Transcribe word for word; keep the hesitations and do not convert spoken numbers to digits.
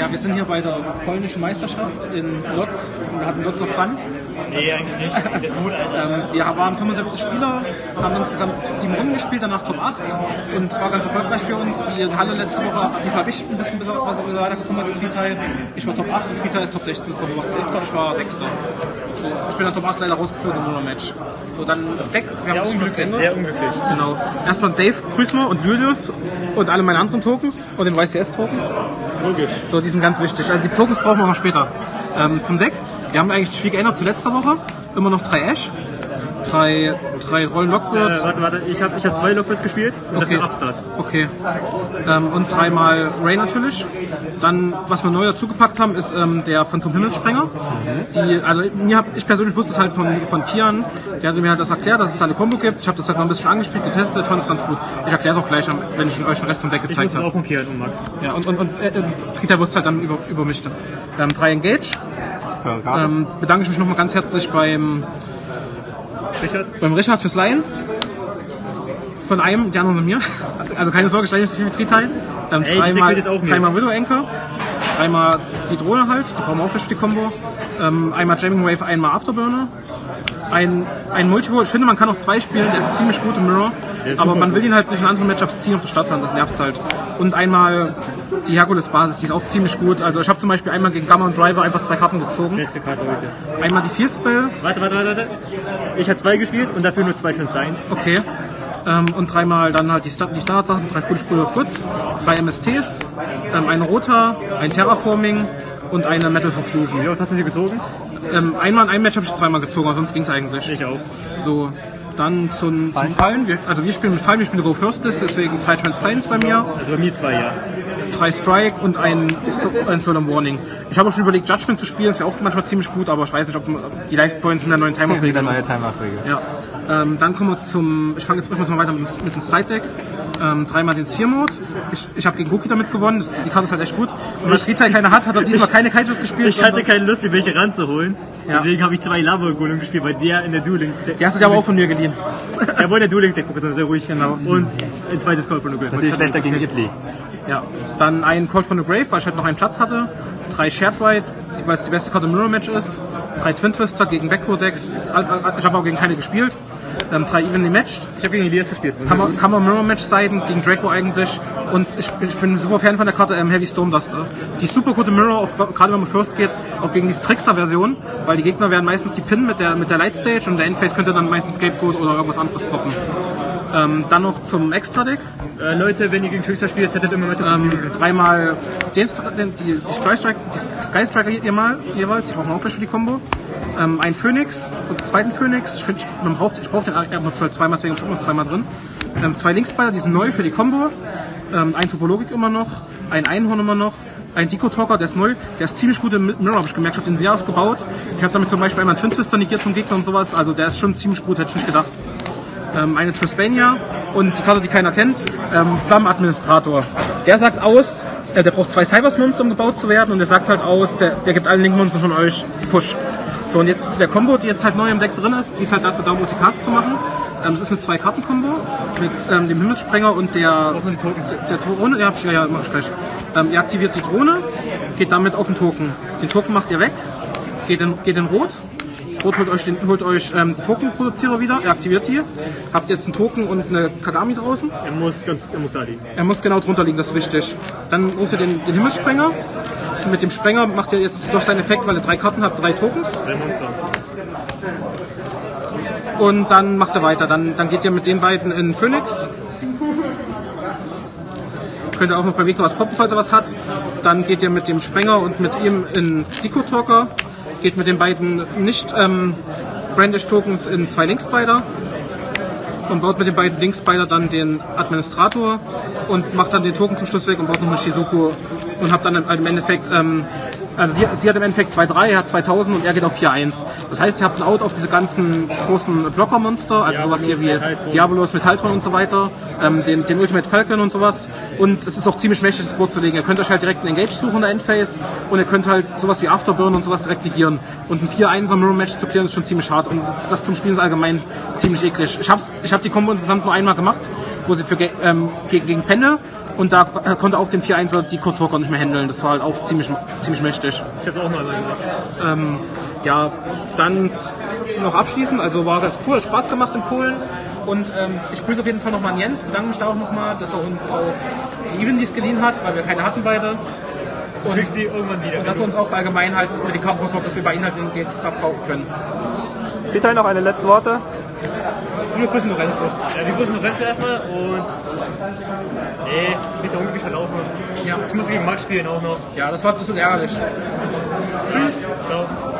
Ja, wir sind hier bei der polnischen Meisterschaft in Lodz. Wir hatten Lodz of Fun. Nee, eigentlich nicht. Der Tod, Alter. ähm, wir waren fünfundsiebzig Spieler, haben insgesamt sieben Runden gespielt, danach Top acht. Und es war ganz erfolgreich für uns. Wie in Halle letzte Woche, diesmal habe ich ein bisschen was weitergekommen als Tritai. Ich war Top acht und Tritai ist Top sechzehn gekommen. Du warst elfter, ich war sechster. So, ich bin dann Top acht leider rausgeflogen im Mono-Match. So, dann das Deck, wir haben Sehr unglücklich, sehr unglücklich. Genau. Erstmal Dave, grüß mal, und Julius und alle meine anderen Tokens und den Y C S-Token. Logisch. So, die sind ganz wichtig. Also die Tokens brauchen wir noch später. Ähm, zum Deck. Wir haben eigentlich viel geändert zu letzter Woche. Immer noch drei Ash, drei, drei Rollen Lockbirds. Äh, warte, warte, ich habe ich hab zwei Lockbirds gespielt und Okay. dafür Upstart. Okay. Ähm, und dreimal Ray natürlich. Dann, was wir neu dazugepackt haben, ist ähm, der Phantom Himmelssprenger. Die, also mir hab, ich persönlich wusste es halt von, von Kian. Der hatte mir halt das erklärt, dass es da eine Combo gibt. Ich habe das halt noch ein bisschen angespielt, getestet, fand es ganz gut. Ich erkläre es auch gleich, wenn ich euch den Rest vom Deck Ich gezeigt wusste es habe. auch von Kian und Max. Ja, und, und, und äh, Trita wusste halt dann über, über mich. Ähm, drei Engage. Ähm, bedanke ich mich nochmal ganz herzlich beim Richard? Beim Richard fürs Leihen. Von einem, die anderen sind mir. Also keine Sorge, ich leihe nicht so viel wie Tritai. Ähm, Ey, dreimal, das auch mir. dreimal Widow Anchor. Dreimal die Drohne halt, die brauchen wir auch für die Combo. Ähm, einmal Jamming Wave, einmal Afterburner. Ein, ein Multiple, ich finde man kann auch zwei spielen, der ist ziemlich gut im Mirror. Aber man will ihn halt nicht in anderen Matchups ziehen auf der Stadtland, das nervt halt. Und einmal die Herkules-Basis, die ist auch ziemlich gut. Also ich habe zum Beispiel einmal gegen Gamma und Driver einfach zwei Karten gezogen. Beste Karte heute. Einmal die Field Spell. Warte, warte, warte, warte. Ich habe zwei gespielt und dafür nur zwei Transcines. Okay. Ähm, und dreimal dann halt die, Sta die Standardsachen, drei Foolish Pool of Goods, drei M S Ts, ähm, ein Rota, ein Terraforming und eine Metal for Fusion. Wie oft hast du sie gezogen? Ähm, einmal in einem Match habe ich zweimal gezogen, aber sonst ging es eigentlich. Ich auch. So, dann zum, zum Fallen. Wir, also wir spielen mit Fallen, wir spielen Go First List, deswegen drei Transcines bei mir, Also bei mir zwei, ja. drei Strike und ein, ein Solemn Warning. Ich habe auch schon überlegt, Judgment zu spielen, das wäre auch manchmal ziemlich gut, aber ich weiß nicht, ob die Life Points in der neuen Timeout-Regel. Der neue Timeout-Regel. Ja. Ähm, dann kommen wir zum, ich fange jetzt erstmal weiter mit, mit dem Side-Deck. Ähm, dreimal den Sphere-Mode. Ich, ich habe gegen Goki damit gewonnen, das, die Karte ist halt echt gut. Und weil Tritai keine hat, hat er diesmal keine Kaijus gespielt. Ich hatte keine Lust, mir welche ranzuholen. Ja. Deswegen habe ich zwei Lava-Golem gespielt, weil der in der Dueling... Die hast du dir aber auch von mir geliehen. Er wollte der Dueling-Deck gucken, sehr ruhig. Genau. Und ein zweites Call von the Grave. Natürlich schlechter gegen Italy. Ja. Dann ein Call from the Grave, weil ich halt noch einen Platz hatte. Drei Shared Ride, weil es die beste Karte im Mirror-Match ist. Drei Twin Twister gegen Backrow-Decks. Ich habe auch gegen keine gespielt. Ähm, drei Evenly Matched. Ich habe gegen Elias gespielt. Kann man, kann man Mirror-Match-Seiten gegen Draco eigentlich. Und ich, ich bin super Fan von der Karte ähm, Heavy Storm Duster. Die ist super gut im Mirror, auch gerade wenn man First geht, auch gegen diese Trickster-Version, weil die Gegner werden meistens die Pin mit der, mit der Light Stage und der Endphase könnte dann meistens Scapegoat oder irgendwas anderes poppen. Ähm, dann noch zum Extra-Deck. Äh, Leute, wenn ihr gegen Trickster spielt, settet immer mit Ähm, dreimal den, den, die, die, Sky Strike, die Sky Striker jemal, jeweils, die brauchen wir auch gleich für die Combo. Ähm, ein Phoenix, und zweiten Phoenix, ich, find, man braucht, ich brauche den er noch zweimal, deswegen schon noch zweimal drin. Ähm, zwei Linkspider, die sind neu für die Combo. Ähm, ein Topologik immer noch, ein Einhorn immer noch, ein Deco Talker, der ist neu, der ist ziemlich gut im Mirror, habe ich gemerkt, ich habe den sehr oft gebaut. Ich habe damit zum Beispiel einmal einen Twin Twister negiert vom Gegner und sowas, also der ist schon ziemlich gut, hätte ich nicht gedacht. Ähm, eine Trispania und die Karte, die keiner kennt, ähm, Flammenadministrator. Der sagt aus, äh, der braucht zwei Cybersmonster, um gebaut zu werden und der sagt halt aus, der, der gibt allen Link-Monstern von euch Push. So, und jetzt zu der Combo, die jetzt halt neu im Deck drin ist, die ist halt dazu da, um O T Ks zu machen. Ähm, das ist eine Zwei-Karten-Kombo mit ähm, dem Himmelssprenger und der, der, der Drohne. Ja, ja, ja, mach ich gleich. Ähm, ihr aktiviert die Drohne, geht damit auf den Token. Den Token macht ihr weg, geht in, geht in Rot. Rot holt euch, den, holt euch ähm, die Token-Produzierer wieder, er aktiviert die. Habt jetzt einen Token und eine Kagami draußen. Er muss, ganz, er muss da liegen. Er muss genau drunter liegen, das ist wichtig. Dann ruft ihr den, den Himmelssprenger. Mit dem Sprenger macht ihr jetzt durch seinen Effekt, weil ihr drei Karten habt, drei Tokens. Drei Monster. Und dann macht er weiter. Dann, dann geht ihr mit den beiden in Phoenix. Könnt ihr auch noch beim Gegner was poppen, falls er was hat. Dann geht ihr mit dem Sprenger und mit ihm in Deco Talker. Geht mit den beiden nicht ähm, Brandish Tokens in zwei Link-Spider. Und baut mit den beiden Link-Spider dann den Administrator und macht dann den Token zum Schluss weg und baut noch eine Shizuku und habt dann im Endeffekt, ähm, also sie, sie hat im Endeffekt zwei drei, er hat zweitausend und er geht auf vier eins. Das heißt, ihr habt ein Out auf diese ganzen großen Blocker-Monster, also sowas hier wie Diabolos, Metalltron und so weiter, ähm, den, den Ultimate Falcon und sowas. Und es ist auch ziemlich mächtig, das Board zu legen. Ihr könnt euch halt direkt einen Engage suchen in der Endphase und ihr könnt halt sowas wie Afterburn und sowas direkt negieren. Und ein vier eins Mirror-Match zu klären ist schon ziemlich hart und das, das zum Spielen ist allgemein ziemlich eklig. Ich hab's, ich hab die Combo insgesamt nur einmal gemacht, wo sie für ähm, gegen, gegen Pendel Und da äh, konnte auch den vier eins die Kotor nicht mehr handeln. Das war halt auch ziemlich, ziemlich mächtig. Ich hab's auch mal gesagt. Ähm, ja, dann noch abschließend, also war ganz cool, hat Spaß gemacht in Polen. Und ähm, ich grüße auf jeden Fall nochmal an Jens, bedanke mich da auch nochmal, dass er uns auch die Evendies geliehen hat, weil wir keine hatten beide. Und, kriegst die irgendwann wieder. Und dass er uns auch allgemein halt mit den Karten versorgt, dass wir bei ihnen halt den, den Stuff kaufen können. Peter, noch eine letzte Worte? Wir grüßen Lorenzo. Ja, wir grüßen Lorenzo erstmal und nee, ein bisschen unglücklich verlaufen. Ja. Ich muss gegen Max spielen auch noch. Ja, das war ein bisschen ärgerlich. Tschüss. Ciao.